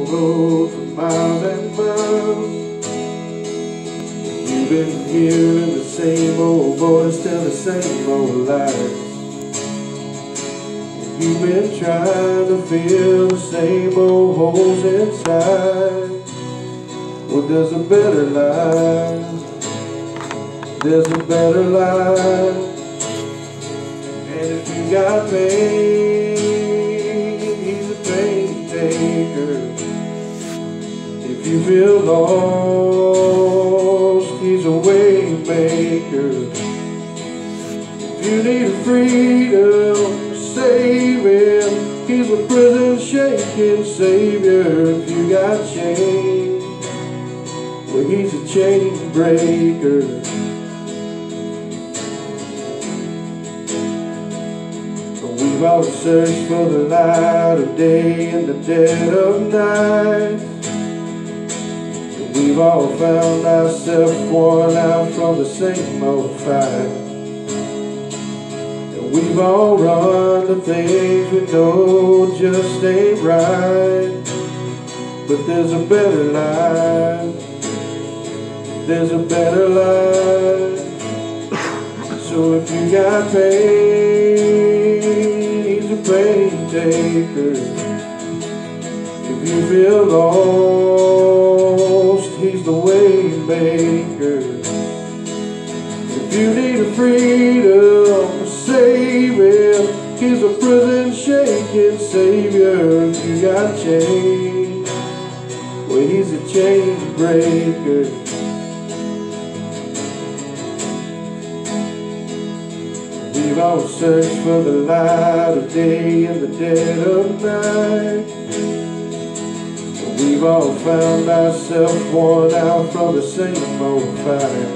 road for miles and miles. You've been hearing the same old voice tell the same old lies. You've been trying to fill the same old holes inside. Well, there's a better life. There's a better life. And if you got pain, he's a pain taker. If you feel lost, he's a way maker. If you need freedom, save him. He's a prison shaking savior. If you got chains, well, he's a chain breaker. We've all searched for the light of day in the dead of night. And we've all found ourselves worn out from the same old fight. And we've all run to things we know just ain't right. But there's a better life. There's a better life. So if you got pain, he's a pain taker. If you feel lost, he's the way maker. If you need a freedom, save him. He's a prison shaking savior. If you got chains, well, he's a chain breaker. We've all searched for the light of day in the dead of night. And we've all found ourselves worn out from the same old fight.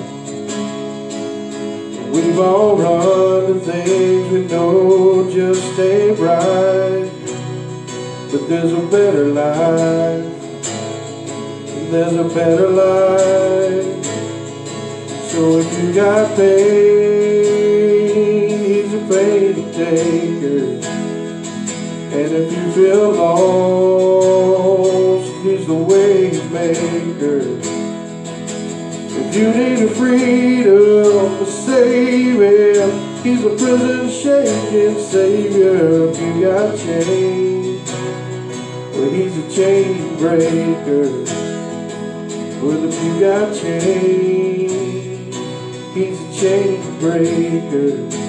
And we've all run to things we know just ain't right. But there's a better life. There's a better life. So if you got pain, he's a pain taker. And if you feel lost, he's the way maker. If you need a freedom, save him. He's a prison shaking savior. If you got chains, well, he's a chain breaker. Well, if you got chains, he's a chain breaker.